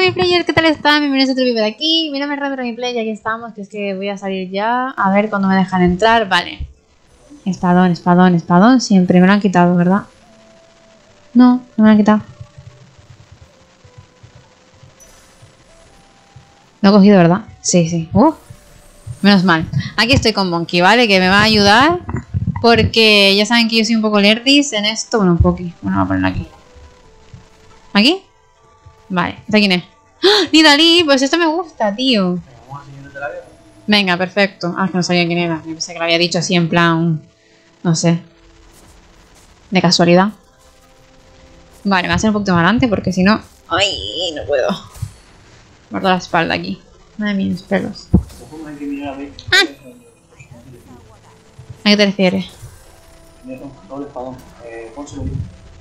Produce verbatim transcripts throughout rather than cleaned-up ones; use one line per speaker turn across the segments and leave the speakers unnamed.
Rami Player, ¿qué tal están? Bienvenidos a otro vídeo de aquí. Mi nombre es Rami Rami Player y aquí estamos, que es que voy a salir ya. A ver cuándo me dejan entrar. Vale. Espadón, espadón, espadón. Siempre me lo han quitado, ¿verdad? No, no me lo han quitado. Lo he cogido, ¿verdad? Sí, sí. Uh, menos mal. Aquí estoy con Monkey, ¿vale? Que me va a ayudar. Porque ya saben que yo soy un poco lerdis en esto. Bueno, un poquito. Bueno, voy a ponerlo aquí. ¿Aquí? Vale. ¿Esta quién es? ¡Ah! Nidalee, pues esto me gusta, tío. Venga, perfecto. Ah, que no sabía quién era. Yo pensé que lo había dicho así en plan... No sé. De casualidad. Vale, me voy a hacer un poquito más adelante porque si no... ¡Ay! No puedo. Guardo la espalda aquí. Madre mía, mis pelos. Ah. ¿A qué te refieres?
Doble espadón. Eh, pónselo bien.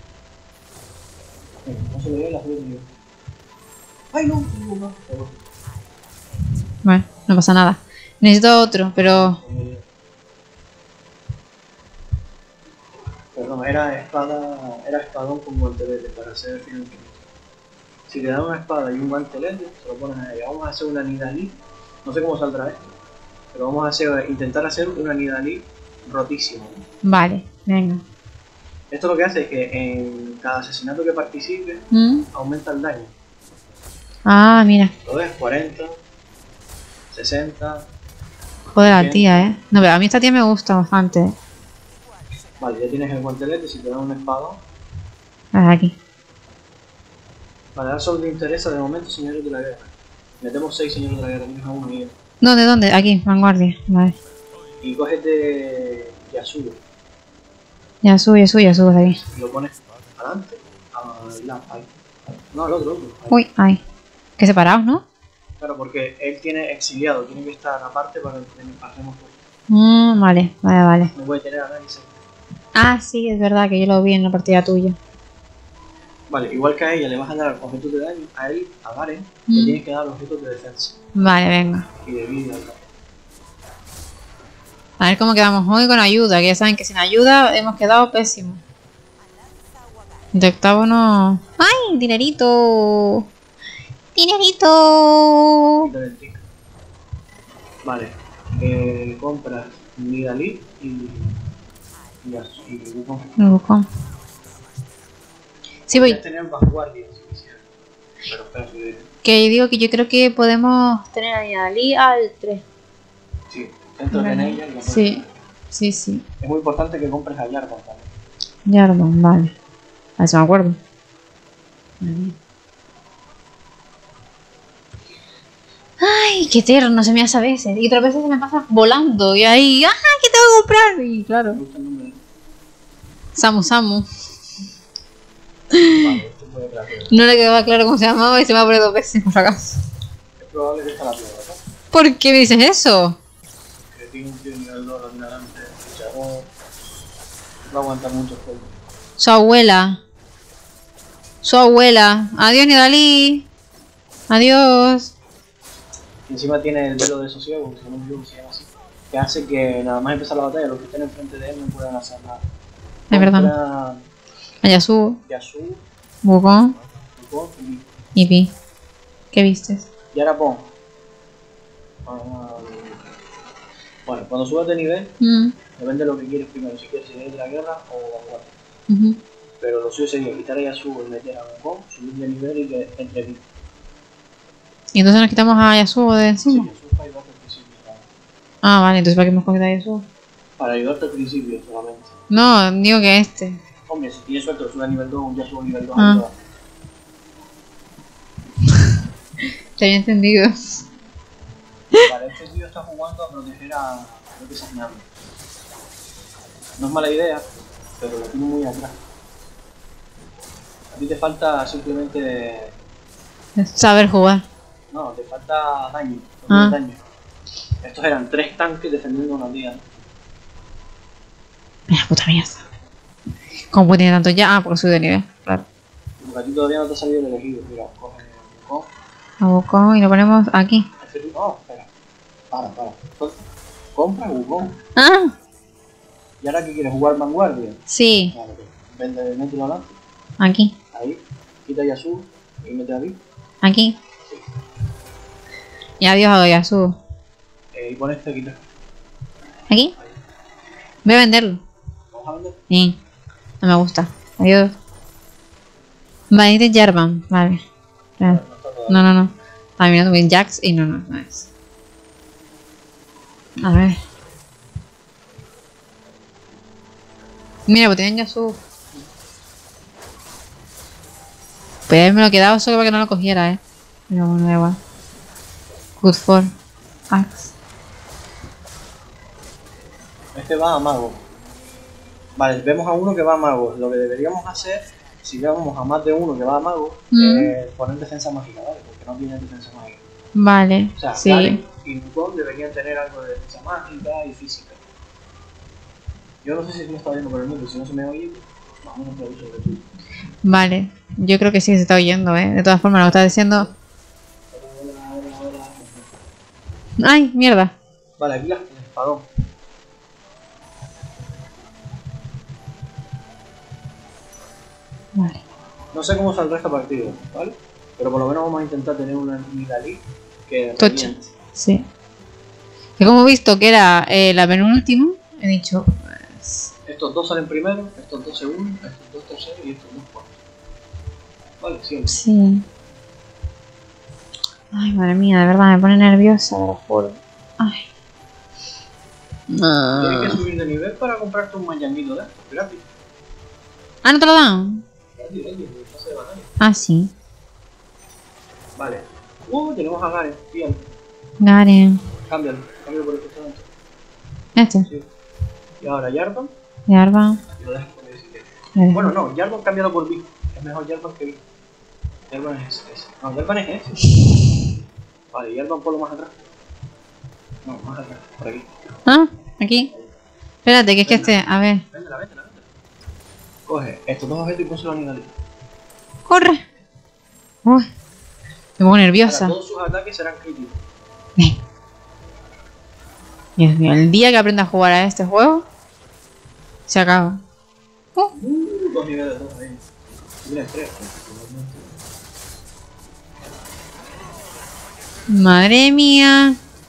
Pónselo bien, la sube yo. ¡Ay, no! No, no.
Bueno, no pasa nada. Necesito otro, pero...
Perdón, era espada, era espadón con guantelete para hacer final. Si te dan una espada y un guantelete, se lo pones a ella. Vamos a hacer una Nidalee. No sé cómo saldrá esto, pero vamos a hacer, intentar hacer una Nidalee rotísima.
Vale, venga.
Esto lo que hace es que en cada asesinato que participe,
¿Mm?
aumenta el daño.
Ah, mira.
¿Lo ves? cuarenta, sesenta...
Joder, la tía, ¿eh? No, pero a mí esta tía me gusta bastante.
Vale, ya tienes el guantelete. Si te dan una espada.
Ah, aquí.
Vale, ahora solo te interesa de momento señores de la guerra. Metemos seis señores de la guerra, tienes a uno y
¿Dónde, dónde? Aquí, vanguardia. Vale.
Y cógete Yasuo.
Ya sube, ya sube, ya sube de aquí.
Y lo pones adelante. Al lado, ahí. No, al otro, otro. Ahí.
Uy, ay. Que separados, ¿no?
Claro, porque él tiene exiliado, tiene que estar aparte para que pasemos por.
Mmm, vale, vale, vale.
No puede tener a nadie cerca.
Ah, sí, es verdad que yo lo vi en la partida tuya.
Vale, igual que a ella le vas a dar objetos de daño, a él, a Garen,
Mm.
le tienes que dar objetos de defensa.
Vale, venga.
Y de vida.
A ver cómo quedamos hoy con ayuda, que ya saben que sin ayuda hemos quedado pésimos. De octavo no... ¡Ay! ¡Dinerito! ¡Dinerito!
Quítale el tic. Vale, eh, compras Nidalee y. y Yasuo. Y Wukong.
Me busco. Sí, voy.
Podrías tener vanguardia si quisieras. Pero espera, que.
Que digo que yo creo que podemos tener a Nidalee al tres.
Sí, centros en ella y lo
Sí,
puedes-
sí, sí.
Es muy importante que compres a Jarvan también.
Jarvan, vale. A eso me acuerdo. Vale. Ay, qué eterno se me hace a veces. Y otras veces se me pasa volando. Y ahí, ¡ah! ¿Qué tengo que comprar? Y claro.
Me gusta el nombre.
Samu Samu.
Vale, esto puede quedar peor.
No le quedaba claro cómo se llamaba y se me ha puesto dos veces por acaso.
Es probable que esta la pierda, ¿no?
¿Por qué me dices eso?
Que tiene un tío nivel dos, adelante, luchador. Va a aguantar mucho fuego.
Su abuela. Su abuela. Adiós, Nidalee. Adiós.
Y encima tiene el velo de sosiego, que si no me equivoco se llama así. Que hace que nada más empezar la batalla, los que estén enfrente de él no puedan hacer nada.
Es verdad.
Compra
Yasuo.
Yasuo,
Wukong.
Wukong y
Y Pi. ¿Qué vistes?
Y ahora pon. Ah, bueno, cuando subas de nivel,
Mm.
depende de lo que quieres primero, si quieres seguir de la guerra o vanguardia.
Uh-huh.
Pero lo suyo sería quitar a Yasuo y meter a Wukong, subir de nivel y que entre mí.
Y entonces nos quitamos a Yasuo de
Sí,
encima.
Yasuo para ayudarte al principio. Para,
Ah, vale, entonces ¿para qué hemos cogido a Yasuo?
para ayudarte al principio solamente.
No, digo que este.
Hombre, si tienes suerte, lo sube a nivel dos, un Yasuo a nivel dos.
Ah. Te había entendido.
Vale, este tío está jugando a proteger a lo que es Nami. No es mala idea, pero lo tiene muy atrás. A ti te falta simplemente...
Saber jugar.
No, te falta daño, no
Ah.
tienes daño. Estos eran tres tanques defendiendo una tía.
Mira, puta mierda. ¿Cómo puede tener tanto ya? Ah, porque soy de nivel. Claro.
Porque a ti todavía no te ha salido el elegido. Mira, coge el Wukong.
A Wukong y lo ponemos aquí.
No, espera. Para, para. Entonces, compra Wukong.
Ah,
¿Y ahora qué quieres? ¿Jugar vanguardia?
sí.
Vale, pues vende, mételo adelante.
Aquí.
Ahí. Quita Yasuo y mete a Pi.
Aquí. Y adiós a Doyasu.
Eh, y pon este aquí.
¿Aquí? Voy a venderlo.
¿Vamos a vender?
Sí. No me gusta. Adiós. Vale, de Jarvan. Vale. Vale. No, no, no. A mí no tuve Jax y no, no, no es. A ver. Mira, pues tienen Yasuo. Pues haberme lo quedado solo para que no lo cogiera, eh. Pero bueno, da igual. Good for Axe.
Este va a mago. Vale, vemos a uno que va a mago. Lo que deberíamos hacer, si vemos a más de uno que va a mago,
Mm.
es poner defensa mágica, ¿vale? Porque no tiene defensa mágica.
Vale.
O sea,
Sí.
Garen y Wukong deberían tener algo de defensa mágica y física. Yo no sé si me está oyendo por el mundo, si no se me oye, más o menos te aviso de tú.
Vale. Yo creo que sí se está oyendo, eh. De todas formas, lo que está diciendo. ¡Ay, mierda!
Vale, aquí las el espadón.
Vale.
No sé cómo saldrá esta partida, ¿vale? Pero por lo menos vamos a intentar tener una Nidalee que
Tocha.
reviente.
Sí. Que como he visto que era eh, la penúltima, he dicho. Pues...
Estos dos salen primero, estos dos segundos, estos dos terceros y estos dos cuartos. Vale, siempre.
Sí. Ay, madre mía, de verdad me pone nerviosa, te lo juro. Ay.
Tienes que
Ah,
subir de nivel para comprarte un mañanito de estos, gratis.
Ah, ¿no te lo dan?
Gratis, gratis, en el pase de batalla.
Ah, sí.
Vale. Uh, tenemos a Garen, bien.
Garen.
Cámbialo, cámbialo por el costado.
Este.
Sí. Y ahora Jarvan,
Jarvan.
y lo dejas por ahí si quieres.
Vale.
Bueno, no, Jarvan cámbialo por Vi. Es mejor Jarvan que Vi. Jarvan es ese. No, Jarvan es ese. Vale, Jarvan ponlo más atrás. No, más atrás, por aquí.
Ah, aquí. Espérate, que es que este. A ver.
Véndela, véndela, véndela. Coge estos dos objetos y pónselo a Nidalee.
¡Corre! Uy. Me pongo
Ahora,
nerviosa.
todos sus ataques serán críticos.
Ven. Dios mío, el día que aprenda a jugar a este juego, se acaba. Oh.
Uh, dos niveles, dos ahí. Tienes tres.
Madre mía.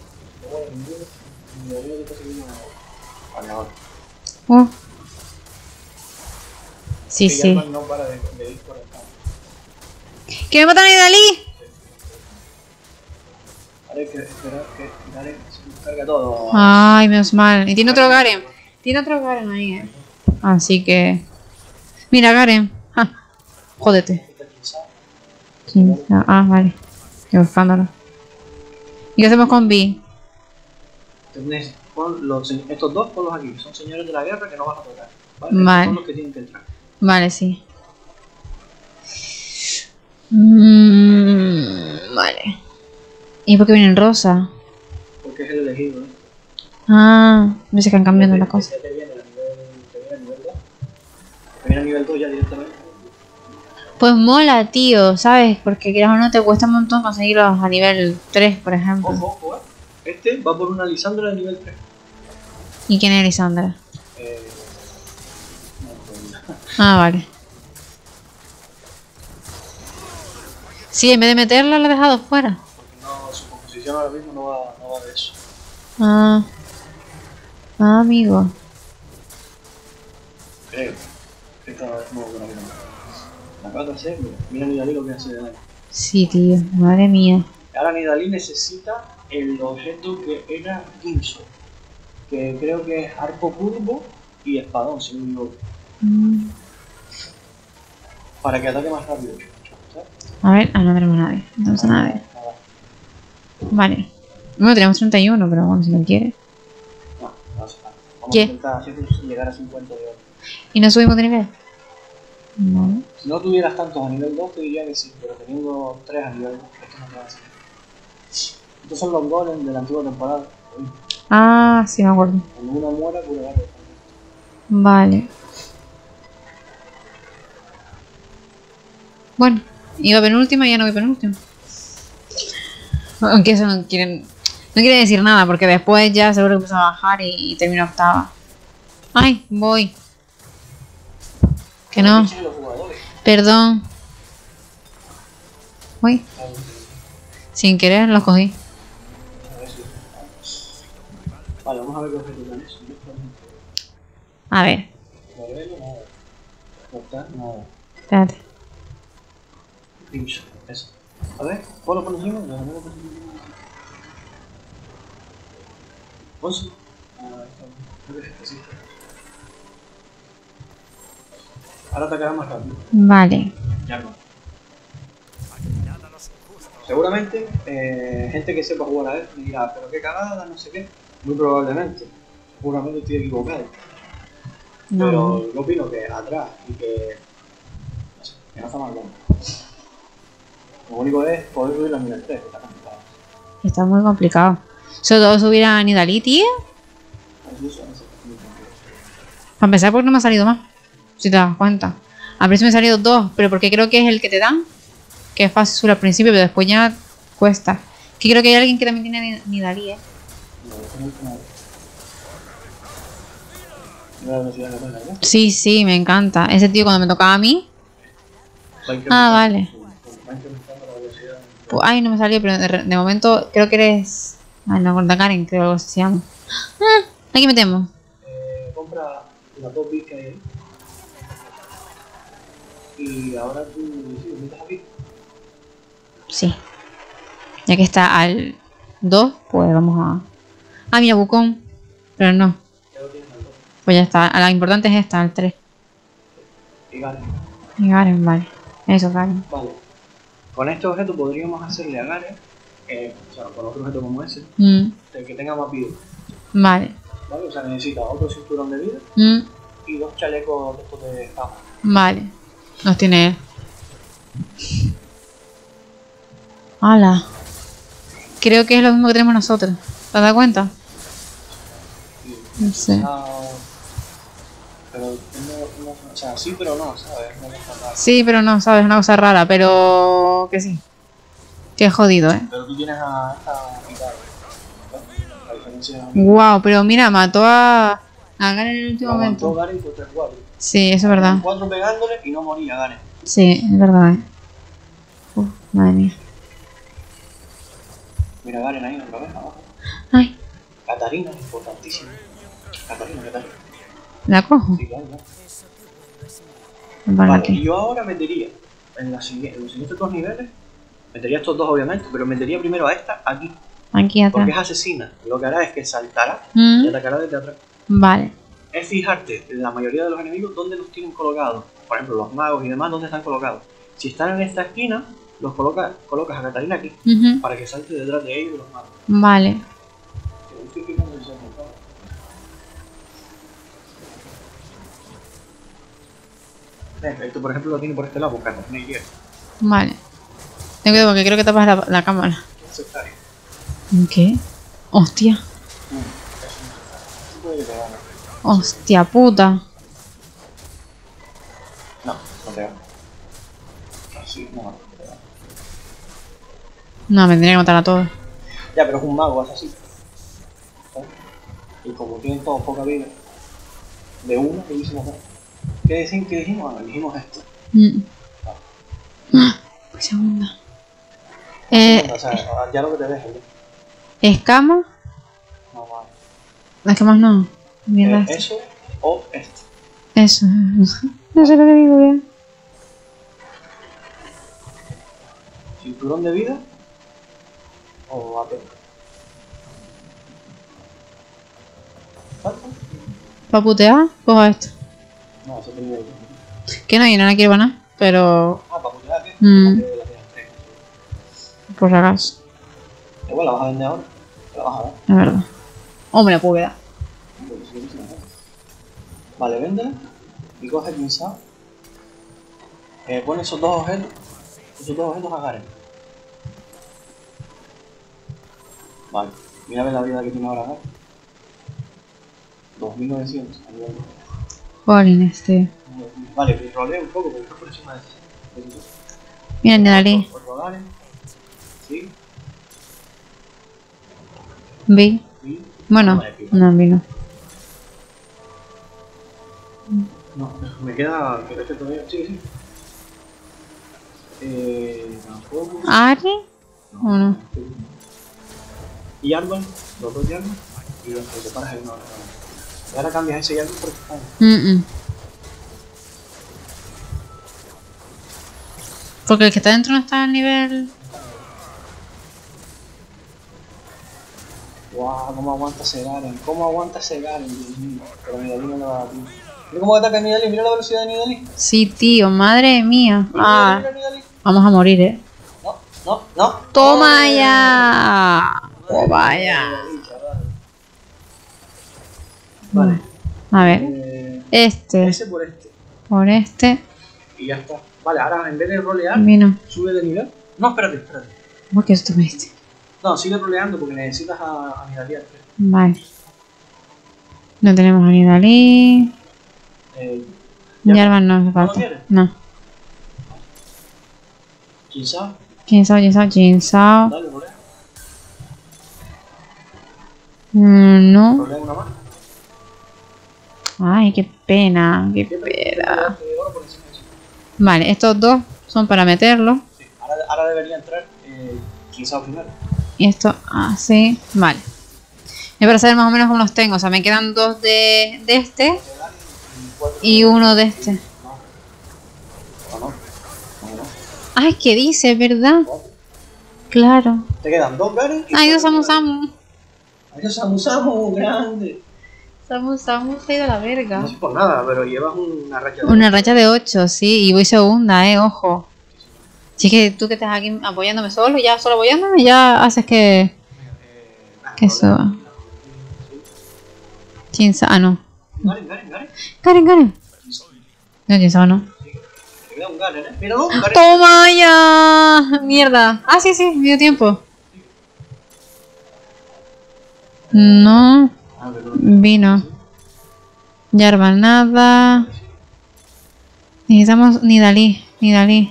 Vale, ahora.
Oh. Sí,
Que
sí.
Jarvan no para de, de ir por acá.
¡Que me matan a Nidalee!
Ahora hay que esperar que Garen se carga todo.
Ay, menos mal. Y tiene otro Garen. Tiene otro Garen ahí, eh. Así que. Mira, Garen. Ah, jódete. Sí. Ah, vale. Estoy buscándolo. ¿Y qué hacemos con Vi?
Entonces, pon los, estos dos ponlos aquí. Son señores de la guerra que no vas a tocar. ¿Vale?
Vale.
Estos son los que tienen que entrar.
Vale, sí. Mm, vale. ¿Y por qué viene en rosa?
Porque es el elegido, ¿eh?
Ah, no sé que han cambiado las
Este-
cosas.
este te viene a nivel, te viene a nivel dos. Te viene a nivel dos ya directamente.
Pues mola, tío, ¿sabes? Porque quieras o no te cuesta un montón conseguirlos a nivel tres, por ejemplo.
Ojo, ojo, ¿eh? Este va por una Lisandra de nivel tres.
¿Y quién es Lisandra?
Eh, no, pues,
Ah, vale. Sí, en vez de meterla la he dejado fuera.
porque no, su composición ahora mismo no va, no va de eso.
Ah. Ah, amigo.
Creo. Esta vez no, bueno, no. La acabo de hacer, mira, mira Nidalee lo que hace de daño.
Sí, tío, madre mía.
Ahora Nidalee necesita el objeto que era Ginso, que creo que es arco curvo y espadón, si no me equivoco,
Mm.
para que ataque más rápido. ¿Sabes?
A ver, ah, no tenemos nadie. No tenemos a nadie.
Nada.
Vale. Bueno, tenemos treinta y uno, pero bueno, si lo quiere.
No, no hace falta. Vamos
¿Qué?
a intentar siempre llegar a cincuenta de oro.
¿Y no subimos de nivel? No.
Si no tuvieras tantos a nivel dos, te diría que sí, pero teniendo tres a nivel dos, esto no te va a hacer. Estos son los golems de la antigua temporada. Uy,
Ah, sí, me acuerdo.
cuando uno muera, puede darle.
Vale. Bueno, iba penúltima y ya no voy penúltima. Aunque eso no quieren. No quiere decir nada, porque después ya seguro que empezó a bajar y, y termino octava. Ay, voy. Que no.
Los jugadores.
Perdón. Uy, sin querer los cogí.
Vale, vamos a ver qué objeto dan eso.
A ver,
Modelo, nada. Cortar, nada.
espérate.
Pincho, eso. A ver, ponlo por encima. No, no lo pongo por encima. Ponzo. Ah, creo que sí. Ahora atacará más rápido.
Vale.
Ya no. Seguramente, eh, gente que sepa jugar a él me dirá, pero qué cagada, no sé qué. Muy probablemente. Seguramente estoy equivocado.
No.
Pero yo opino que atrás y que. No sé, que no está mal bueno. Lo único es poder subir la nivel tres, que está complicado.
Está muy complicado. Sobre todo subir a Nidalee, tío.
Incluso no sé, muy complicado.
Para empezar, porque no me ha salido más. Si te das cuenta. A ver si me han salido dos, pero porque creo que es el que te dan. Que es fácil al principio, pero después ya cuesta. Que creo que hay alguien que también tiene Nidalee, eh.
No, eso es muy mal. Mira la velocidad que pasa, ¿verdad?
Sí, sí, me encanta. Ese tío cuando me tocaba a mí.
Va incrementando
Ah, vale.
su- Va incrementando la velocidad.
Pues, ay, no me salió, pero de, de momento creo que eres. Ay, no, Gorda Karen, creo que algo así se llama. Ah, aquí metemos.
Eh, compra la top bit que hay ahí. Y ahora tú, sí, lo metes aquí.
Sí. Ya que está al dos, pues vamos a. Ah, mira, Wukong. Pero no.
Ya lo tienes al dos.
Pues ya está. La importante es esta, al tres.
Y Garen.
Y Garen, vale. Eso, Garen.
Vale. Con este objeto podríamos hacerle a Garen, eh, o sea, con otro objeto como ese,
Mm,
el que tenga más vida.
vale.
¿Vale? O sea, necesita otro cinturón de vida
Mm,
y dos chalecos de estos de fama.
vale. Nos tiene él. Hala. Creo que es lo mismo que tenemos nosotros. ¿Te has dado cuenta? No sé.
Ah, pero tengo una, o sea, sí, pero no, ¿sabes? No me está mal.
Sí, pero no, sabes, una cosa rara, pero que sí. Qué jodido, eh.
Pero tú tienes a esta mitad, ¿no? La diferencia.
Wow, pero mira, mató a. A Garen en el último
Aguantó
momento.
Garen contra el cuatro.
Sí, eso es verdad.
cuatro pegándole y no moría Garen.
Sí, es verdad, eh. Uf, madre mía.
Mira Garen ahí otra vez abajo.
Ay,
Katarina, importantísimo. Katarina, Katarina.
¿la cojo?
Sí, claro, claro.
Vale,
Vale, y
aquí.
yo ahora metería en, la siguiente, en los siguientes dos niveles, metería estos dos obviamente, pero metería primero a esta aquí,
Aquí
porque es
atrás.
asesina. Lo que hará es que saltará
Mm,
y atacará desde atrás.
vale.
Es fijarte en la mayoría de los enemigos dónde los tienen colocados. Por ejemplo, los magos y demás, dónde están colocados. Si están en esta esquina, los colocas, colocas a Katarina aquí,
Ujú,
para que salte detrás de ellos los magos.
vale.
Estoy fijando en eso, por favor. Ven, esto por ejemplo lo tiene por este lado, buscando, no hay
Vale. Ten cuidado porque creo que tapas la, la cámara.
Eso está ahí.
¿Qué? Hostia.
Mm, eso no está. Sí puede que te gane.
Hostia puta.
No, no te gana. Así, no, no te gana.
No, me tendría que matar a todos.
Ya, pero es un mago, es así. ¿Sabes? Y como tienen todos poca vida, de una le hicimos dos. ¿Qué, decimos, ¿Qué dijimos? Ah, dijimos esto.
Mm. Ah, segunda. Eh,
O sea, ya lo que te dejes, ¿no?
escama.
No, vale.
Es que más no. Mierda.
Eh, eso o esto.
Eso. No sé lo que digo bien.
Cinturón de vida o A P. ¿Falta?
¿Para putear? Cojo esto.
No, eso tenía que
Que no, yo no la quiero para nada. Pero.
Ah, para putear, ¿qué?
Mm.
Porque la tienes tres.
Por si acaso.
Igual la vas a vender ahora. Te la vas a dar.
Es verdad. Hombre, la puedo quedar.
Porque si quieres, no. Vale, véndela y coge el pinzado. Eh, pone esos dos objetos. Esos dos objetos a Garen. Vale, mira a ver la vida que tiene ahora Garen. dos mil novecientos. a nivel de-
Jolín, este.
Vale, pero rolea un poco porque está por encima de eso.
Mira, Nidalee.
Otro Garen. Sí,
Vi.
sí.
Bueno,
Vale, aquí.
no, vi no.
No, me queda. Creo que todavía. Sí, sí. Eh. Tampoco.
¿Ari? ¿O no?
¿Y Arban? ¿Los dos de Arban? Y después te paras ahí una hora. Y ahora cambias ese Yarvan por espada.
Mm, mm. Porque el que está dentro no está al nivel.
Guau, cómo aguanta ese Garen, cómo aguanta ese Garen, Dios mío. Pero Nidalee no le va a dar tiempo. Mira cómo ataca Nidalee, mira la velocidad de Nidalee.
Sí, tío, madre mía.
Mira,
Ah,
mira, Nidalee.
vamos a morir, eh.
No, no, no.
¡Toma
¡Oh!
ya! ¡Oh, vaya!
Nidalee, chaval. Vale.
A ver,
Eh,
este,
ese por este.
por este,
Y ya está. Vale, ahora en vez de rolear,
vino.
sube de nivel. No, espérate, espérate.
¿Por qué esto me diste?
No, sigue roleando porque necesitas a, a Nidalee.
Vale. No tenemos a Nidalee.
Eh,
Yarvan no hace
¿No lo
falta.
quieres?
No.
¿Quién sabe?
Jinsao, Jinsao, Jinsao.
Dale, rolea.
Mm, no.
Rolea una más.
Ay, qué pena, qué
Siempre
pena.
de oro por encima de eso.
Vale, estos dos son para meterlos.
Sí, ahora, ahora debería entrar eh, quizá primero.
Y esto así. Vale. Es para saber más o menos cómo los tengo. O sea, me quedan dos de, de este y uno de este.
No, no, no, no.
Ay, ¿qué dice? ¿Verdad? Claro.
Te quedan dos Garen y
Ay, dos
cuatro
Samu
Nidalee.
Samu.
Ay, dos Samu Samu, grande.
Samu Samu se ha ido a la verga.
No sé por nada, pero llevas una racha de
Una racha de ocho, sí. Y voy segunda, eh, ojo. Si es que tú que estás aquí apoyándome solo, ya solo apoyándome, ya haces que,
Eh,
que suba. Jinsao, ah, no.
Garen, Garen, Garen.
Karen, Karen. No, Jinsao no.
Te queda un Garen, eh. Mira, un Garen.
¡Toma ya! Mierda. Ah, sí, sí, medio tiempo. No.
Ah, pero no.
Vino. Yarvan nada. Necesitamos Nidalee. Nidalee.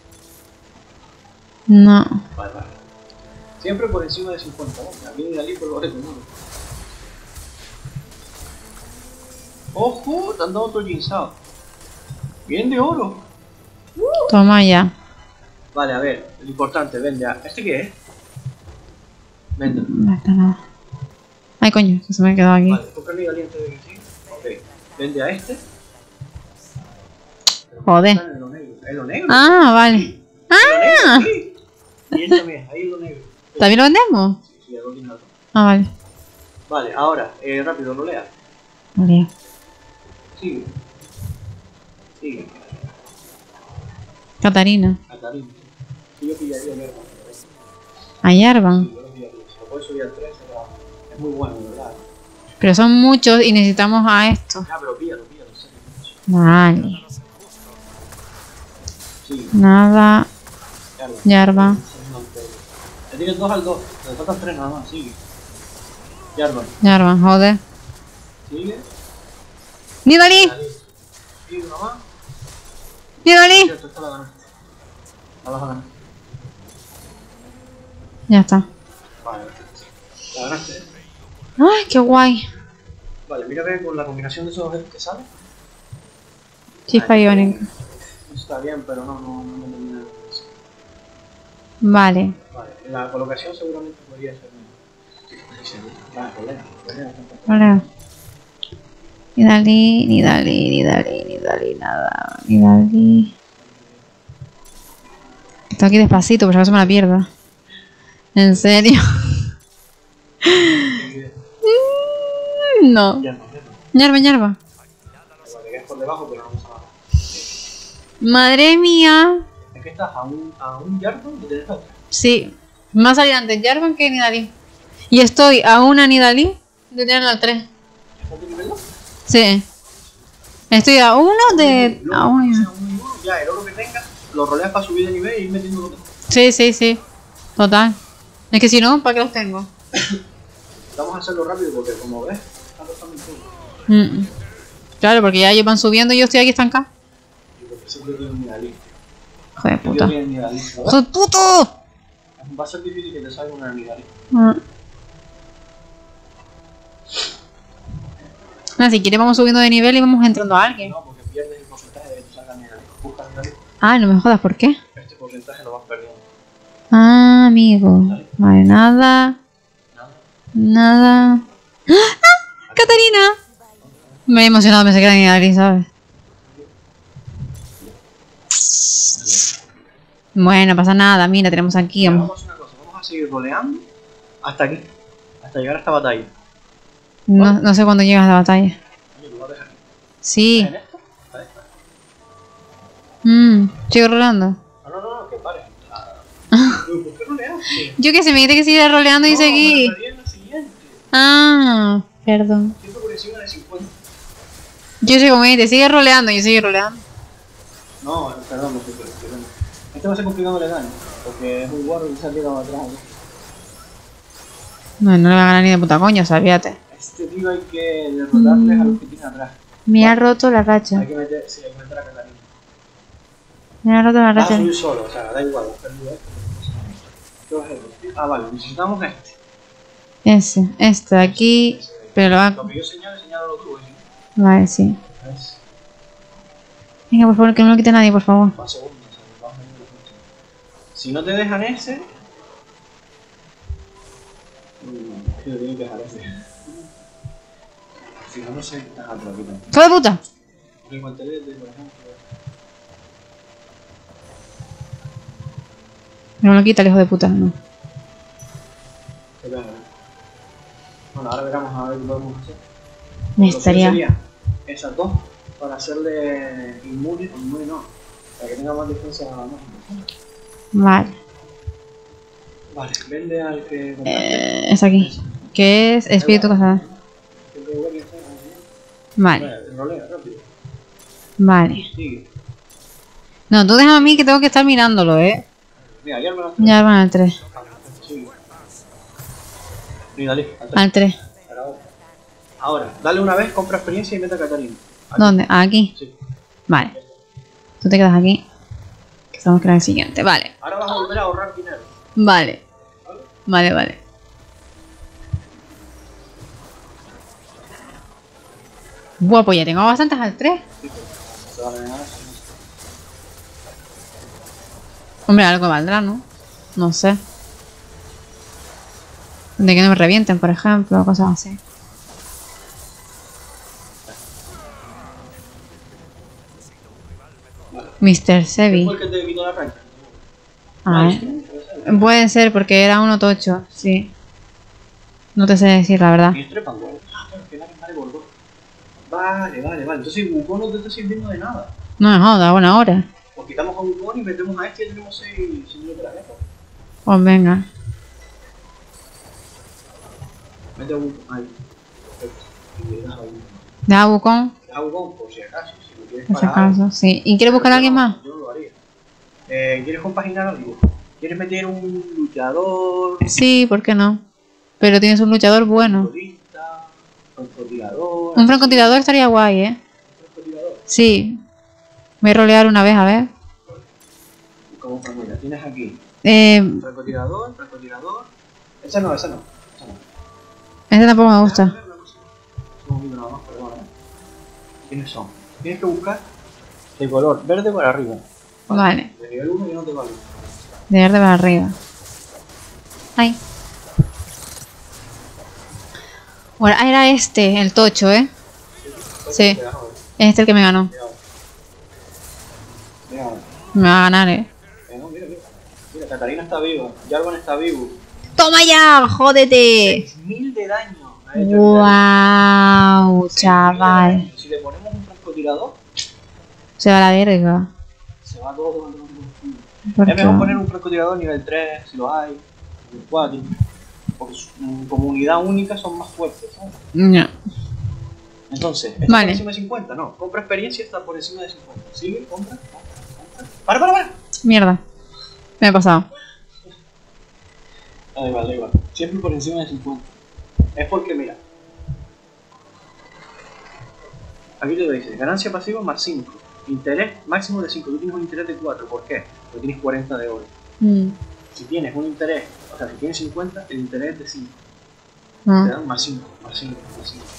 No.
Vale, vale. Siempre por encima de cincuenta. ¿no? A mí Nidalee por lo de uno. ¡Ojo! Te han dado otro Jinsao. Bien de oro.
Toma ya.
Vale, a ver, lo importante, vende a... ¿Este qué es? Vende.
No está nada. Ay, coño, que se me ha quedado aquí.
Vale, toca el Nidalee antes de que sí. Ok. Vende a este. Pero
Joder.
está en lo negro. ¿En lo negro?
Ah, vale.
¡Ah! Sí. Y él también, ahí en lo negro.
¿También lo vendemos?
Sí, sí, algo tiene algo.
Ah, vale.
Vale, ahora, eh, rápido, rolea.
Vale.
Sigue. Sigue.
Catarina.
Catarina. Sí, yo pillaría el Yarvan.
A Yarvan.
Sí, yo lo pillaría. Si lo puedes subir al tres, es muy bueno, de verdad.
Pero son muchos y necesitamos a estos.
Ah, pero píllalo, píllalo. Sí.
Vale.
Sí,
Nada.
Yarvan.
Yarvan.
Te tienes dos al dos. Te faltan tres nada más. Sigue. Yarvan.
Yarvan, joder.
Sigue.
¡Nidalee!
Nidalee. Sigue una más.
¡Nidalee!
Cierto, esta la ganaste. La vas a ganar.
Ya está.
Vale. La ganaste. ¿eh?
Ay, qué guay.
Vale, mira que con la combinación de esos objetos que sale.
Chispa iónica.
Está bien, pero no, no, no me termina de eso.
Vale.
Vale, la colocación seguramente podría ser. Sí, seguro. Vale, rolea, rolea.
Vale. Nidalee, Nidalee, Nidalee, Nidalee, nada. Nidalee. Estoy aquí despacito, por si acaso me la pierdo. ¿En serio? No.
Ya no, ya no.
Yarva, yarva.
Vale, que es por debajo, pero no pasa nada.
Madre mía.
Es que estás a un, a un Yarvan de tener otra.
Sí. Más adelante Yarvan que Nidalee. Y estoy a una Nidalee de tener la tres.
¿Estás de nivel dos?
Sí. Estoy a uno de.
Luego,
A
o
uno.
sea, uno y uno, ya, el oro que tengas, lo roleas para subir de nivel y ir metiendo lo que
Sí, sí, sí. Total. Es que si no, ¿para qué los tengo?
Vamos a hacerlo rápido porque, como ves, está costando un poco.
Mm. Claro, porque ya ellos van subiendo y yo estoy aquí estancada.
Y porque siempre tiene un Nidalee.
Hijo de
Yo
puta.
tiene Nidalee. ¿Verdad?
¡Hijo de puto!
Va a ser difícil que te salga una Nidalee.
Mm. Nada, si quieres vamos subiendo de nivel y vamos entrando a alguien.
No, porque pierdes el porcentaje de que te salga Nidalee. Busca Nidalee.
Ah, no me jodas, ¿por qué?
Este porcentaje lo vas perdiendo.
Ah, amigo. Vale, nada.
Nada.
Nada. ¡Ah! ¡Catarina! Me he emocionado, me sé que era Nidalee, ¿sabes? Bueno, pasa nada, mira, tenemos aquí.
Mira,
Vamos.
vamos a hacer una cosa, vamos a seguir roleando hasta aquí, hasta llegar a esta batalla.
No, no sé cuándo llegas a la batalla.
Oye, ¿lo vas a dejar aquí?
Sí.
¿En esta? ¿Está esta?
Mmm, sigo rolando.
No, no, no, no, que pare. Ah. ¿Por qué roleas?
Yo que se me dijiste que siguiera roleando y
No,
seguí.
me refería en la siguiente.
Ah, perdón.
Siempre por encima de cincuenta.
Yo sigo, me dijiste, sigue roleando, yo sigo roleando.
No, perdón, me estoy perdón. Este va a ser complicado de ganar, porque es un guarro y se ha tirado atrás. ¿no?
No, no le va a ganar ni de puta coño, sabíate.
Este tío hay que derrotarles
Mm.
a los que tiene atrás.
Me ha
Vale.
roto la racha.
Hay que meter, sí, hay que meter a Catarina.
Me ha roto la
Vas a
racha.
subir solo, o sea, da igual, has perdido esto. ¿Qué vas a hacer? Ah, vale, necesitamos este.
Ese, este de aquí.
Ese de ahí.
Pero lo va.
Lo que yo señalo, señalo tú, ¿eh?
Vale, sí.
Es
Venga, por favor, que no lo quite nadie, por favor.
más segundos, o sea, vamos a ver los puntos. Si no te dejan ese. Mm, que lo tienen que dejar ese. Si no, no sé qué estás atrás aquí también.
¡Hijo de puta!
El guantelete, por ejemplo.
No me lo quita el hijo de puta, no.
Qué pena, ¿eh? Bueno, ahora veremos a ver qué podemos hacer.
Me
Lo que
estaría.
sería esas dos para hacerle inmune, o inmune no, para que tenga más defensa máxima.
Vale.
Vale, vende al que compraste.
Eh, es aquí. ¿Qué es? Espíritu casado.
Que te voy a hacer,
Vale,
Vale, rolea rápido.
vale.
Sigue.
No, tú déjame a mí que tengo que estar mirándolo, eh.
Mira, ya me lo has
Ya van al tres.
Sigue. Mira, dale, al tres.
Al tres.
Ahora. Ahora, dale una vez, compra experiencia y mete a Catarina. Aquí.
¿Dónde? Ah, aquí.
Sí.
Vale. Tú te quedas aquí. Que estamos creando el siguiente. Vale.
Ahora vas a volver a ahorrar dinero.
Vale.
¿Vale?
Vale, vale. Buah, pues ya tengo bastantes al tres.
Sí, pero no te vale nada.
Hombre, algo valdrá, ¿no? No sé. De que no me revienten, por ejemplo, cosas así. mister
¿Quién
Sebi.
fue el que te quitó la rancha?
A ver. Puede ser porque era uno tocho, sí. No te sé decir la verdad.
Y es trepando. Ah, claro, que nadie vale gordo. Vale, vale, vale. Entonces Wukong no te está sirviendo de nada.
No me jodas, buena hora.
Pues quitamos a Wukong y metemos a este y ya tenemos seis señores de la guerra.
Pues venga.
Mete a Wukong. Ahí. Perfecto. Y le das a Wukong.
¿De Wukong?
Le das a Wukong por si acaso. Si lo quieres
Por si
para algo.
acaso, sí. ¿Y quieres buscar a alguien más?
Yo no lo haría. Eh, ¿Quieres compaginar algo? ¿Quieres meter un luchador?
Sí, ¿por qué no? Pero tienes un luchador bueno.
Turista, francotirador.
Un francotirador estaría guay, ¿eh?
francotirador.
Sí. Voy a rolear una vez, a ver.
¿Cómo fue? Mira, tienes aquí
Eh,
francotirador, francotirador. Esa no, esa no. Esa no.
este tampoco me gusta.
Déjame ver una cosa. Un poquito nada más, perdona. ¿Quiénes son? Tienes que buscar de color verde para arriba.
Vale.
De nivel uno ya no te vale.
De verde para arriba. Ay. Bueno, ah, era este, el tocho, ¿eh? Sí.
Déjame ver.
Este el que me ganó.
Déjame ver. Déjame ver.
Me va a ganar, ¿eh?
Eh, no, mira, mira. Mira, Catarina está viva. Jarvan está vivo.
¡Toma ya! ¡Jódete!
seis mil de daño ha hecho Catarina.
¡Wow!
seis mil de
Chaval.
daño. Si le ponemos un francotirador,
Se va a la verga.
se va todo con todo.
¿Por
Es
qué?
mejor poner un francotirador nivel tres, si lo hay, nivel cuatro. Porque su- como unidad única son más fuertes, ¿sabes?
No.
Entonces, ¿está
Vale.
por encima de cincuenta? No, compra experiencia está por encima de cincuenta. Sigue, compra, compra, compra. ¡Para, para, para!
Mierda. Me he pasado.
Da igual, da igual. Siempre por encima de cincuenta. Es porque, mira. Aquí te lo dice, ganancia pasiva más cinco. Interés máximo de cinco. Tú tienes un interés de cuatro. ¿Por qué? Porque tienes cuarenta de oro.
Mm.
Si tienes un interés, o sea, si tienes cincuenta, el interés es de cinco. Te
Ah.
dan más cinco, más cinco, más cinco.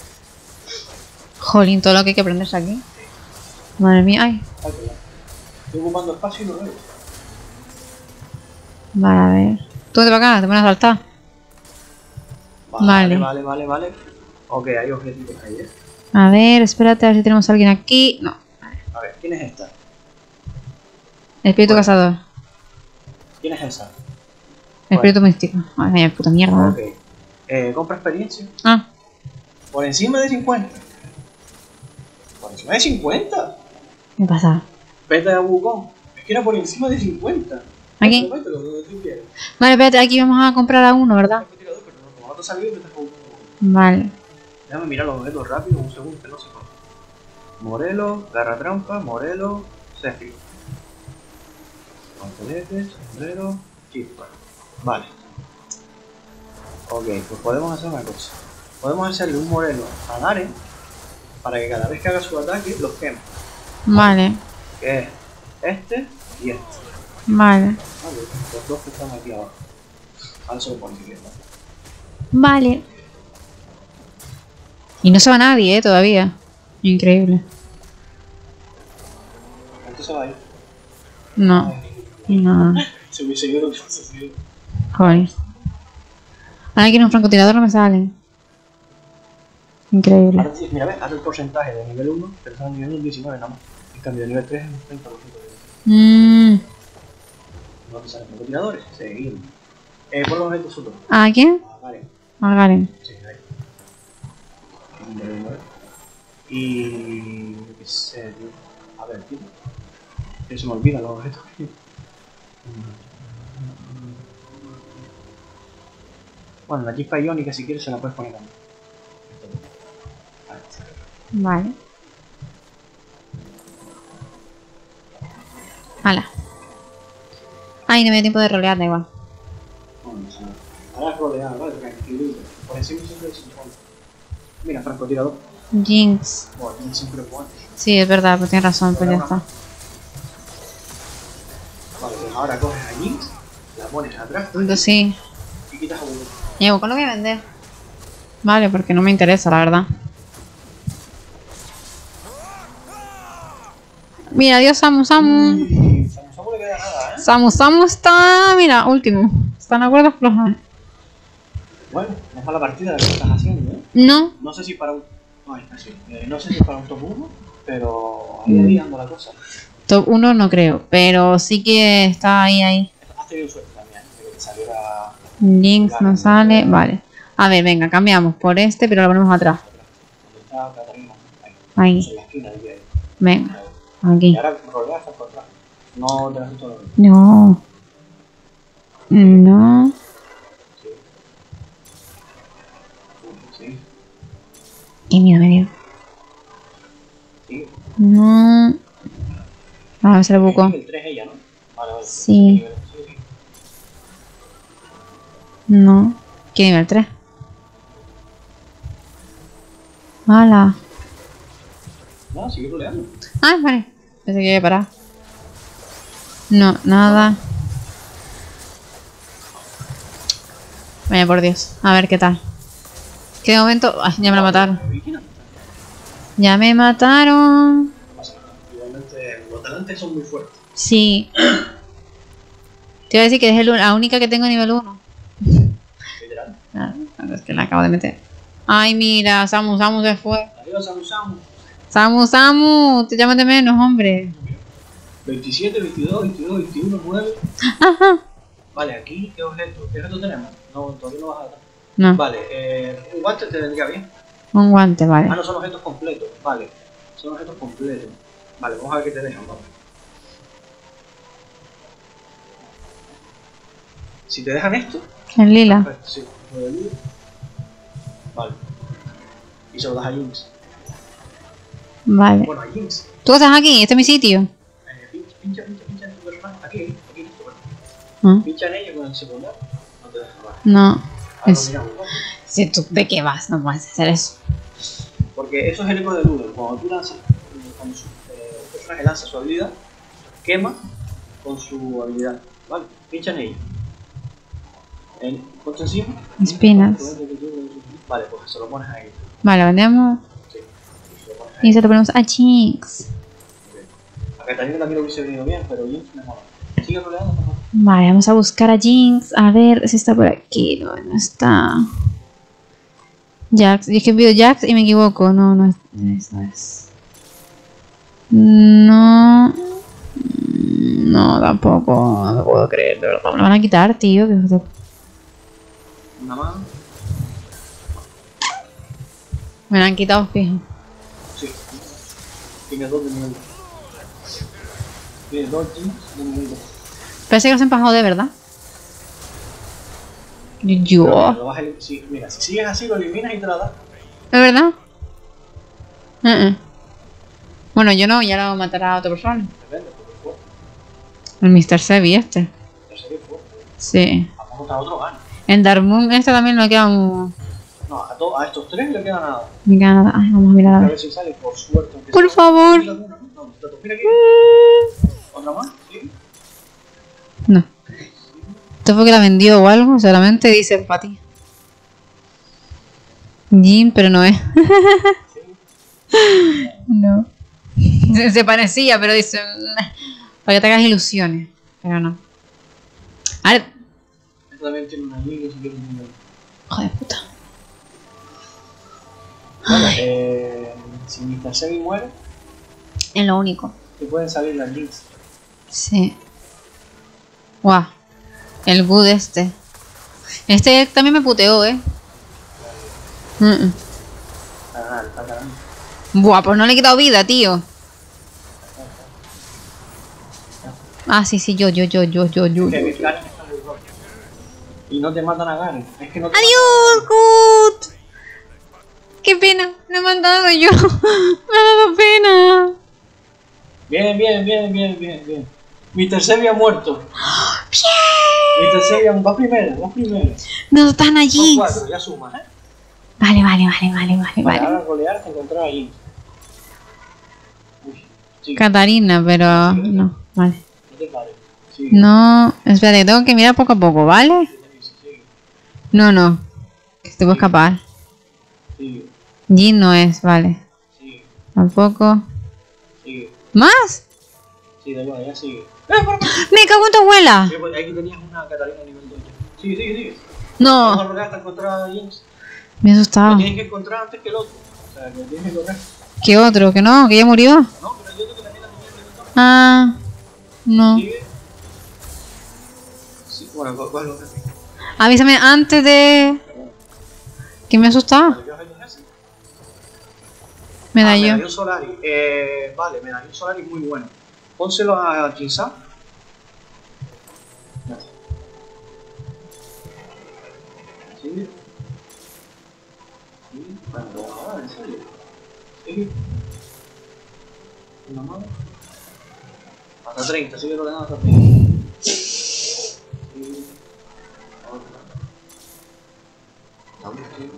Jolín, todo lo que hay que aprenderse aquí. Madre mía, ay.
Ay, perdón. Estoy ocupando espacio y lo veo.
Vale, a ver. Tú vete para acá, te pones a saltar.
Vale,
Vale.
vale, vale, vale. Ok, hay objetivos ahí, ¿eh?
A ver, espérate a ver si tenemos a alguien aquí. No.
A ver, ¿quién es esta?
Espíritu
Bueno.
cazador.
¿Quién es esa?
Espíritu místico. Ay, vaya puta mierda.
Ok. Eh, compra experiencia.
Ah,
Por encima de cincuenta. ¿Por encima de cincuenta?
¿qué pasa?
Vete a Wukong. Es que era por encima de cincuenta.
Aquí.
Mételo, mételo, donde tú quieras.
Vale, espérate, aquí vamos a comprar a uno, ¿verdad?
Pero no, como no te ha salido, te estás jugando.
Vale.
Déjame mirar los objetos rápido, un segundo, que no sé cómo. Morelo, garra trampa, Morelo, Zephyr. Guanteletes, sombrero, chispa. Vale. Ok, pues podemos hacer una cosa. Podemos hacerle un Morelo a Dare para que cada vez que haga su ataque los queme.
Vale.
Que es este y este.
Vale.
Vale, los dos que están aquí abajo. Ahora se lo pone si quieres.
Vale. Y no se va nadie, eh, todavía. Increíble.
Este se va a ir.
No. No.
Se hubiese ido lo que se hubiese ido.
Joder. Ahora aquí en un francotirador no me salen. Increíble.
Ahora sí, mira, ves, haz el porcentaje de nivel uno, pero está en nivel uno diecinueve nada más. En cambio de nivel tres es un treinta por ciento de
Mmm.
no te salen francotiradores. Seguimos. Eh, por los objetos otros.
¿A quién?
Ah, vale.
A Garen.
Sí, ahí. Y... qué sé, tío. A ver, tío. Que se me olvidan los objetos. Bueno, la chispa iónica si quieres se la puedes poner también.
Vale. Hala. Ay, no me dio tiempo de rolear, da igual.
Bueno, no sé. Ahora es rodear, vale, porque equilibrio. Por encima siempre se supone. Mira, francotirador.
Jinx.
Bueno, tiene siempre guantes.
Sí, es verdad, pues tienes razón, pues ya está.
Vale, pues ahora coges a Jinx, la pones atrás
Entonces sí.
y quitas a Wukong.
¿Y a Wukong lo voy a vender? Vale, porque no me interesa, la verdad. Mira, adiós Samu Samu.
Y Samu Samu le queda nada, ¿eh?
Samu Samu está... Mira, último. Están a cuerdas flojas.
Bueno, no es mala partida la que estás haciendo, ¿eh?
No.
No sé si para un... Ay, casi. Eh, no sé si para un top uno, pero ahí ahí anda la cosa.
Top uno no creo, pero sí que está ahí, ahí.
Has tenido suerte también, de que te saliera...
Jinx no sale, vale. A ver, venga, cambiamos por este, pero lo ponemos atrás.
Donde está Catarina, ahí.
Ahí,
En la esquina, ahí. ahí.
venga,
Y
aquí.
ahora roleas hasta por atrás. No te haces todo lo mismo.
No. No.
Sí.
Qué miedo me dio.
Sí.
No. A ver, se lo busco.
Nivel tres ella, ¿no? Vale, vale.
Sí.
Nivel- sí, sí.
No. ¿Qué nivel tres? Hala.
No, sigue roleando.
Ah, vale. Pensé que iba a parar. No, nada. Vaya por Dios. A ver qué tal. ¿Qué momento? Ay, ya me lo mataron. Ya me mataron.
No pasa nada. Igualmente, los talantes son muy fuertes.
Sí. Te iba a decir que es el- la única que tengo nivel uno.
Literal.
Nada, es que la acabo de meter. Ay, mira, Samu, Samu se fue.
Adiós, Samu Samu.
Samu, Samu, te llamas de menos, hombre.
veintisiete, veintidós, veintidós, veintiuno, nueve.
Ajá.
Vale, aquí, ¿qué objeto? ¿Qué objeto tenemos? No, todavía no vas a dar.
No,
Vale, eh, un guante te vendría bien.
un guante, vale.
Ah, no, son objetos completos. Vale, son objetos completos. Vale, vamos a ver qué te dejan, vamos. Si te dejan esto,
El lila.
perfecto, sí, lo del libro. Vale. Y se lo das a Jinx.
Vale.
Bueno, a Jinx.
¿Tú estás aquí? ¿Este es mi sitio?
Eh, pincha, pincha, pincha, pincha en tu personaje. Aquí, aquí, aquí, listo, bueno.
¿No?
Pincha en ella con el secundario. No te deja, vale.
No.
Ahora
Es-
lo miramos, ¿vale?
Si tú, ¿de qué vas? No puedes hacer eso.
Porque eso es el eco de Ludo. Cuando tú lanzas, cuando su, eh, el personaje lanza su habilidad, quema con su habilidad. Vale, pincha en ella. En, ponte encima.
Espinas.
Vale, pues se lo pones ahí.
Vale, vendemos.
Sí, y se lo pones ahí.
Y se lo ponemos a Jinx.
A Catarina también lo hubiese venido bien, pero Jinx mejor. Sigue roleando, por favor.
Vale, vamos a buscar a Jinx. A ver si está por aquí. No, no está. Jax. Y es que pido Jax y me equivoco. No, no es. Eso es. No. No, tampoco. No me puedo creer, de verdad. Me lo van a quitar, tío. Que...
Una más.
Me lo han quitado, fijo.
Sí. Tiene dos de nivel. Tiene dos jeans de nivel dos.
Parece que los han bajado de verdad. Yo.
Pero lo vas a elim- sí, mira, si sigues así lo eliminas y te la das.
¿Es verdad? Uh -uh. Bueno, yo no, ya lo matará a otra persona.
Depende, porque es fuerte.
El mister Sebi este.
En serio es fuerte.
Sí.
A poco otro gana.
En Darmoon este también no queda un...
No, a, to- a estos tres le queda nada.
Me queda nada. Ay, vamos a mirar a
A
ver.
ver si sale por suerte. aunque
Por
sea-
favor.
Mira una, ¿no? No, mira aquí. ¿Otra más? Sí.
No. Esto fue que la vendió o algo. Solamente dice para ti. Jim, pero no es. No. Se, se parecía, pero dice... Para que te hagas ilusiones. Pero no. A ver.
Esta también tiene una línea si quieres un nivel.
Hijo de puta.
Bueno, eh, si mister Sebi muere,
Es lo único.
te pueden salir las links.
Sí. Guau. El good este. Este también me puteó, eh. Mm -mm.
Ah, está caramba.
Buah, pues no le he quitado vida, tío. Ah, sí, sí, yo, yo, yo, yo, yo, yo.
Es
yo.
que Garen está muy roto. Y no te matan a Garen. Es que no te
¡Adiós, Good! ¡Qué pena! No he mandado yo. Me ha dado pena.
Bien, bien, bien, bien, bien, bien. mister Sebi ha muerto.
¡Bien!
mister Sebi, vas primero, vas primero.
No están
Son
allí.
cuatro, ya sumas, ¿eh?
Vale, vale, vale, vale, vale,
Vale,
vale.
ahora golear te encontrar ahí. Uy, sí,
Catarina, pero no, vale.
no te pares. Sí,
No, espérate, tengo que mirar poco a poco, ¿vale?
sí, sí,
No, no. Que te puedo escapar.
sí,
Jin no es, vale.
sí,
Tampoco.
sí,
¿Más?
sí, da igual, ya sigue. ¡Eh, para, para!
¡Me cago en tu abuela!
Sí, pues aquí tenías una Catarina nivel dos ya. Sigue, sigue, sigue. Vamos a
No,
rodear hasta encontrar a Jinx.
me he
Lo
asustado.
tienes que encontrar antes que el otro. O sea, que tienes que correr.
¿Qué otro? ¿Que no? ¿Que ya murió?
No, pero el otro que también la tenía nivel dos.
Ah, no.
Sigue. Sí, bueno, co- cógelo.
Avísame antes de... Que me he asustado.
¿Qué vas a hacer ese?
Me da
Ah,
yo.
Medallón Solari. Eh, vale, Medallón Solari muy bueno. Pónselo a Jinza. Ya está. Sigue. Sigue. Bueno, lo vamos a dar, en serio. Sigue. Una más. Hasta treinta, sigue ordenando hasta treinta. Sigue. Otra. La última.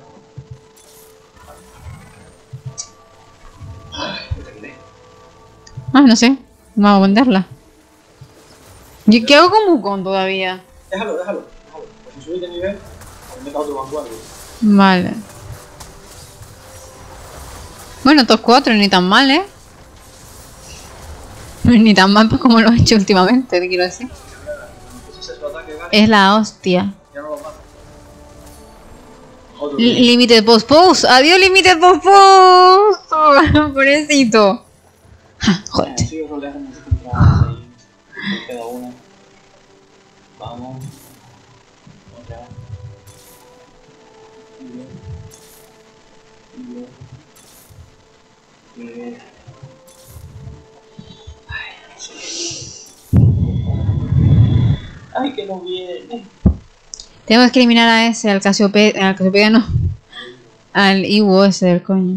Ay, me terminé.
Ah, no sé. Vamos a venderla. ¿Y qué hago con Wukong todavía?
Déjalo, déjalo, déjalo. Pues si subís de nivel, pues meta otro vanguardia.
Vale. Bueno, estos cuatro ni tan mal, ¿eh? Ni tan mal pues como lo he hecho últimamente, te quiero decir.
Entonces ese su ataque gana,
Es la hostia.
ya no lo mata. Otro.
L- Limited post post. Adiós, Limited post post. Pobrecito. Ja, joder.
Sigue rodeando las entradas ahí. Por cada una. Vamos. Otra. Muy bien. Muy bien. Muy bien. Ay, sí. Ay, que no viene.
Tengo que eliminar a ese, al Casiopea, al Casiopea no. Al Iwo ese del coño.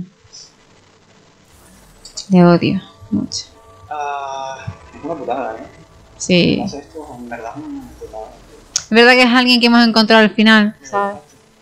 Le odio mucho.
Ah, es una putada, ¿eh?
Sí.
Hacer esto en verdad es una putada.
Es verdad que es alguien que hemos encontrado al final, ¿sabes?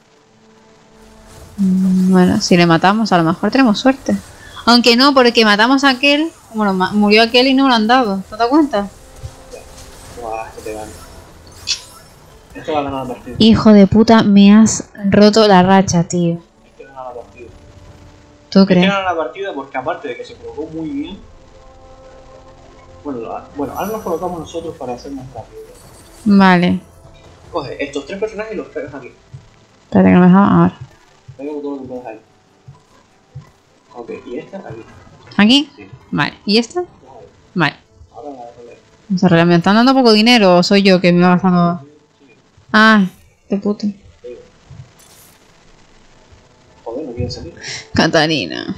Mm, Bueno, si le matamos, a lo mejor tenemos suerte. Aunque no, porque matamos a aquel, como lo ma- murió aquel y no me lo han dado. ¿No te das cuenta?
Buah, que te gana. Esto va a ganar la partida.
Hijo de puta, me has roto la racha, tío.
Este gana la partida.
¿Tú
Este
crees?
gana la partida porque aparte de que se colocó muy bien. Bueno, la- bueno, ahora nos colocamos nosotros para hacer más rápido.
Vale.
Coge estos tres personajes y los pegas aquí.
Espérate que no me dejaba ahora.
Pega todo lo que puedas ahí. Ok, y esta aquí.
¿Aquí?
Sí.
Vale. ¿Y esta?
Ahí.
Vale.
Ahora la roleo.
O sea, ¿me están dando poco dinero o soy yo que me va gastando?
Sí.
Ah, qué puto.
Joder, no quiere salir.
Catarina.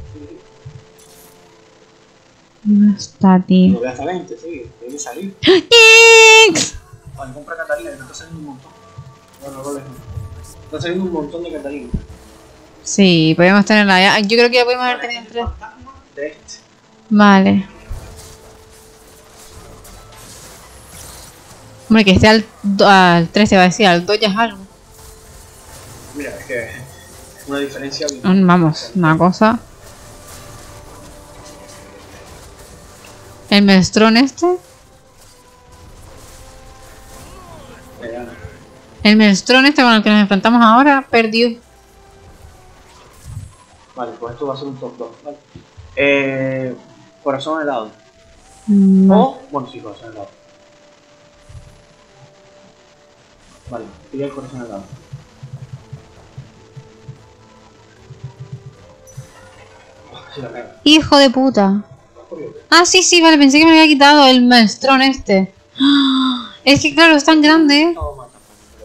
No está,
Lo
tío.
ve hasta veinte, sí. Tiene que salir.
¡Jinx!
Vale, compra Catalina, que te está saliendo un montón. Bueno, roles no. Está saliendo un montón de Catalina.
Sí, podemos tenerla ya. Yo creo que ya podemos haber tenido
Vale,
tres.
fantasma de este.
Vale. Hombre, que esté al, do- al trece, va a decir, al dos ya es algo.
Mira, es que es una diferencia.
Mm, Vamos, una cosa. El Melstrón este.
Me gana.
El Melstrón este con el que nos enfrentamos ahora perdió.
Vale, pues esto va a ser un top dos. Vale. Eh, corazón helado.
Mm, No.
O, bueno, sí, corazón helado. Vale, pilla el corazón helado. Sí, la pega.
Hijo de puta.
¿Lo has cogido?
Ah, sí, sí, vale, pensé que me había quitado el Melstrón este. ¡Ah! Es que claro, es tan grande.
No, mata.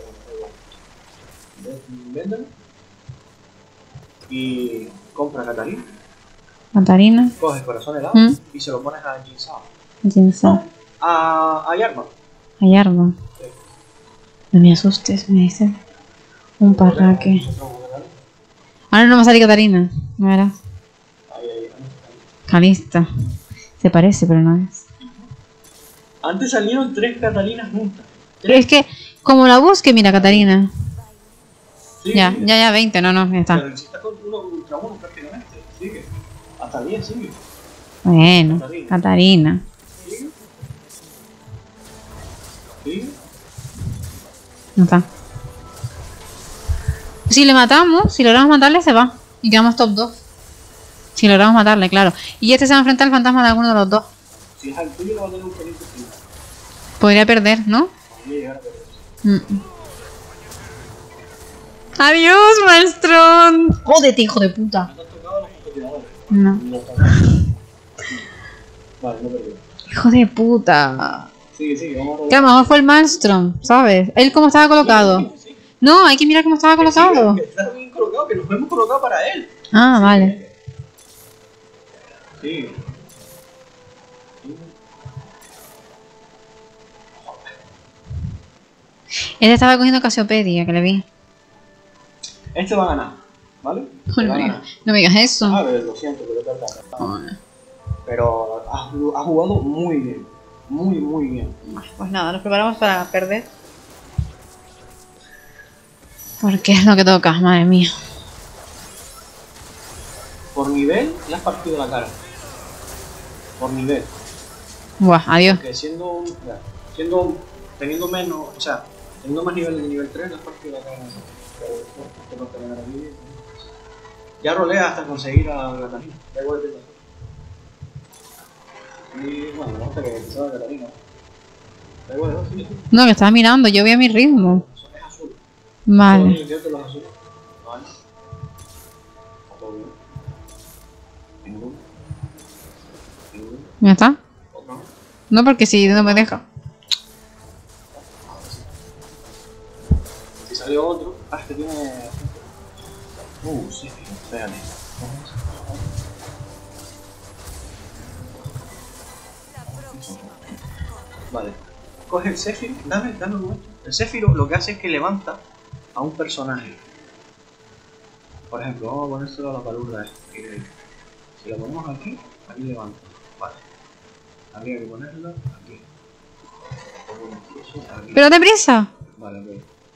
Véndelo. Y compra Catalina.
Catarina.
Coges corazón helado
Mm.
y se lo pones a Jinsao.
¿Quién sabe?
A, a Yarma.
Hay árbol.
Sí.
No me asustes, me dice. Un parraque. Ahora no me sale Catarina. No verás.
Ahí, ahí, ahí.
Calista. Se parece, pero no es.
Antes salieron tres Catalinas juntas.
Es que, como la busque, mira, Catarina.
Sí,
Ya,
sí.
ya, ya, veinte, no, no, ya está.
Pero si estás con uno contra uno prácticamente. Sigue. Hasta diez sigue.
Bueno,
Catarina.
Catarina.
Sigue. Sigue.
No está. Si le matamos, si logramos matarle, se va. Y quedamos top dos. Si logramos matarle, claro. Y este se va a enfrentar al fantasma de alguno de los dos.
Si es al tuyo, lo va a tener un pelín encima.
Podría perder, ¿no?
Podría llegar a perder.
Mm. Adiós, maestrón. Jódete, hijo de puta.
¿No te has tocado a los competidores?
No.
No has tocado. Vale, no perdió.
Hijo de puta.
Sigue, sigue, vamos a robar.
Que a lo mejor fue el Maelstrom, ¿sabes? Él cómo estaba colocado.
Sí, sí, sí.
No, hay que mirar cómo estaba colocado.
Que está bien colocado, que nos hemos colocado para él.
Ah, vale.
Sí.
Él estaba cogiendo Casiopedia, que le vi.
Este va a ganar, ¿vale?
No
Este va a
me,
ganar.
no me digas eso.
A ver, lo siento, pero es verdad. Pero ha, ha jugado muy bien. Muy, muy bien.
Pues nada, nos preparamos para perder. Porque es lo que toca, madre mía.
Por nivel, le has partido la cara. Por nivel.
Buah, adiós.
Porque siendo, un- ya, siendo teniendo menos, o sea, teniendo más niveles de nivel tres, le has partido la cara. Pero, bueno, te vas a ganar aquí. Ya rolea hasta conseguir a Catalina. Da igual que y bueno, no hasta que se va a Catalina. Da igual, ¿no? Sí, sí.
No, que estaba mirando, yo voy a mi ritmo.
Eso es azul.
Vale.
Solo yo te los azules. Vale. Otro bien. Ninguno. Ninguno.
¿Ya está?
Otro no.
No, porque si no me deja.
Ahora sí. Si salió otro. Ah, este tiene. Uh, sí, espérate. Vale. Coge el Zephyr, dame, dame un momento. El Zephyr lo que hace es que levanta a un personaje. Por ejemplo, vamos a ponérselo a la palurda esta. que Si lo ponemos aquí, aquí levanta. Vale. Habría que ponerlo aquí. Pongo incluso aquí.
Pero deprisa.
Vale, ok.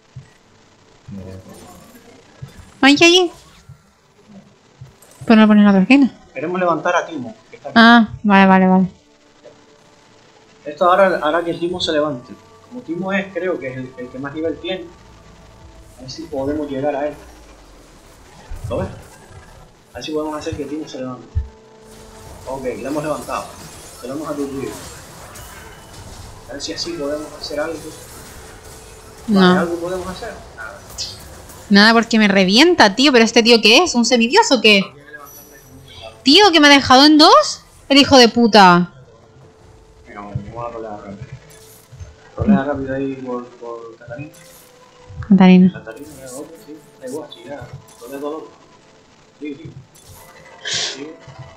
Ay, ay, ay. Pero no pones en la otra esquina.
Queremos levantar a Timo. Que está aquí.
Ah, vale, vale, vale.
Esto ahora hará que Timo se levante. Como Timo es, creo que es el, el que más nivel tiene. A ver si podemos llegar a él. ¿Lo ves? A ver si podemos hacer que Timo se levante. Ok, le hemos levantado. Se lo hemos aturdido. A ver si así podemos hacer algo. Vale,
No.
¿algo podemos hacer? Nada.
Nada, porque me revienta, tío. ¿Pero este tío qué es? ¿Un semidios o qué? Tío, que me ha dejado en dos. El hijo de puta.
Venga, bueno, vamos a rolear rápido. Rolea rápido ahí por, por Catarina.
Catarina.
Catarina, ya, otro, sí. Da igual, sí, ya. Rolea todo otro. Sí, sí. Sí.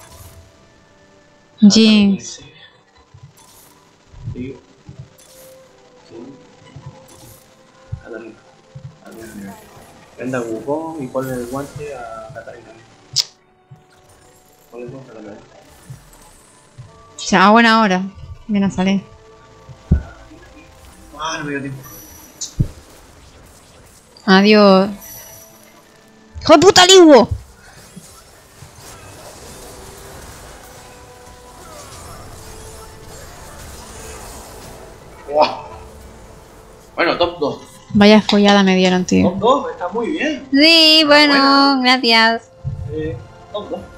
Jinx.
Sí. Sí. Sí. Catarina. Catarina. Prenda Wukong y ponle el guante a Catarina. Ponle el guante a Catarina.
Ya, a buena hora. Ven a salir.
Ah, no me dio tiempo.
Adiós. ¡Hijo de puta, Ligo!
Wow. Bueno, top dos.
Vaya follada me dieron, tío.
Top dos, está muy bien.
Sí, bueno,
Buena.
gracias.
Eh, top dos.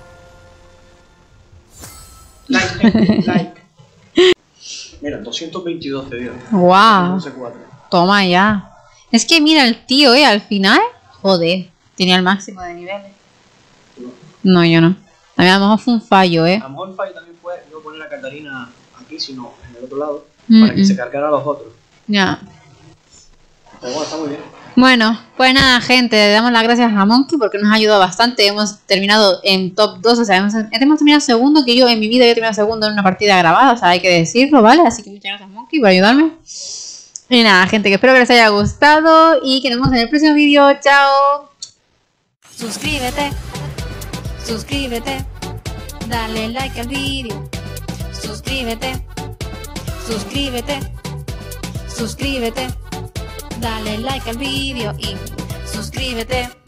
Like, gente, like. Mira, doscientos veintidós te dio.
Wow.
once cuatro.
Toma ya. Es que mira el tío, eh, al final. Joder, tenía el máximo de niveles. No, yo no. A mí a lo mejor fue un fallo, eh.
A lo mejor el fallo también fue no poner a Catarina aquí, sino en el otro lado,
Mm,
para que
mm.
se cargara a los otros.
Ya.
Pero bueno, está muy bien.
Bueno, pues nada, gente, le damos las gracias a Monkey porque nos ha ayudado bastante. Hemos terminado en top dos, o sea, hemos, hemos terminado segundo, que yo en mi vida he terminado segundo en una partida grabada, o sea, hay que decirlo, ¿vale? Así que muchas gracias, Monkey, por ayudarme. Y nada, gente, que espero que les haya gustado y que nos vemos en el próximo vídeo. ¡Chao!
Suscríbete, suscríbete, dale like al vídeo. Suscríbete, suscríbete, suscríbete, dale like al vídeo y suscríbete.